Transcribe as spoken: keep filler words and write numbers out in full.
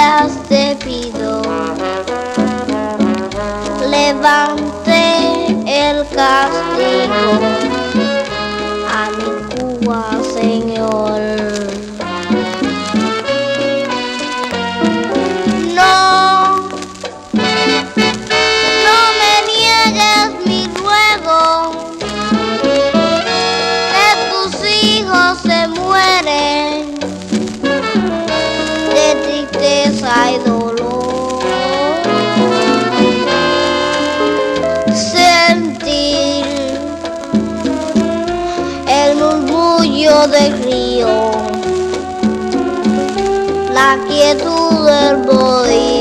días te pido, levante el castigo a mi Cuba, Señor. No, no me niegues mi ruego, que tus hijos se mueren de tristeza y dolor. Sentir el murmullo del río, la quietud del bohío.